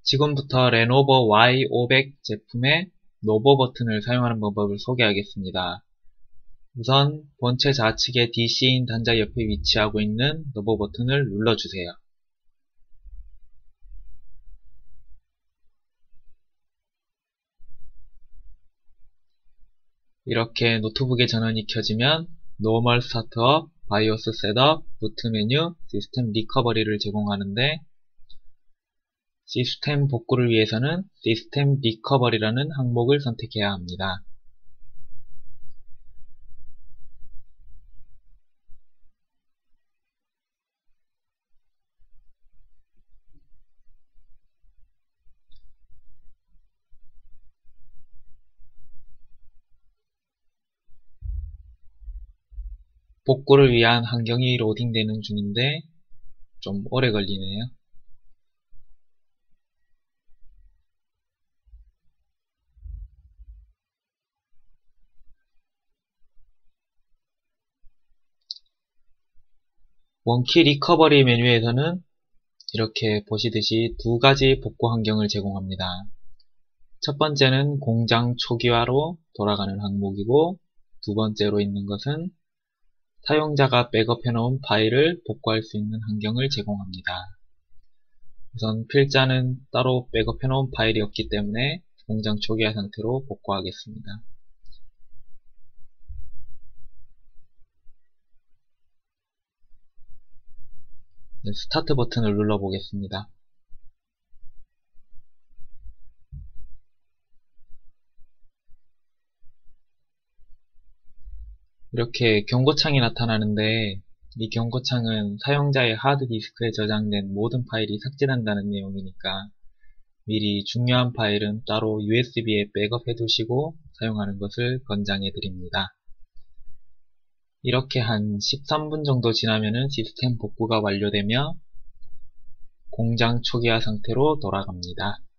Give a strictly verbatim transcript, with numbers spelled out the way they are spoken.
지금부터 레노버 와이 오백 제품의 노버 버튼을 사용하는 방법을 소개하겠습니다. 우선 본체 좌측의 디씨인 단자 옆에 위치하고 있는 노버 버튼을 눌러주세요. 이렇게 노트북의 전원이 켜지면 노멀 스타트업, 바이오스 셋업, 부트 메뉴, 시스템 리커버리를 제공하는데 시스템 복구를 위해서는 시스템 리커버리라는 항목을 선택해야 합니다. 복구를 위한 환경이 로딩되는 중인데 좀 오래 걸리네요. 원키 리커버리 메뉴에서는 이렇게 보시듯이 두 가지 복구 환경을 제공합니다. 첫 번째는 공장 초기화로 돌아가는 항목이고, 두 번째로 있는 것은 사용자가 백업해놓은 파일을 복구할 수 있는 환경을 제공합니다. 우선 필자는 따로 백업해놓은 파일이 없기 때문에 공장 초기화 상태로 복구하겠습니다. 네, 스타트 버튼을 눌러 보겠습니다. 이렇게 경고창이 나타나는데 이 경고창은 사용자의 하드디스크에 저장된 모든 파일이 삭제된다는 내용이니까 미리 중요한 파일은 따로 유에스비에 백업해 두시고 사용하는 것을 권장해 드립니다. 이렇게 한 십삼 분 정도 지나면은 시스템 복구가 완료되며 공장 초기화 상태로 돌아갑니다.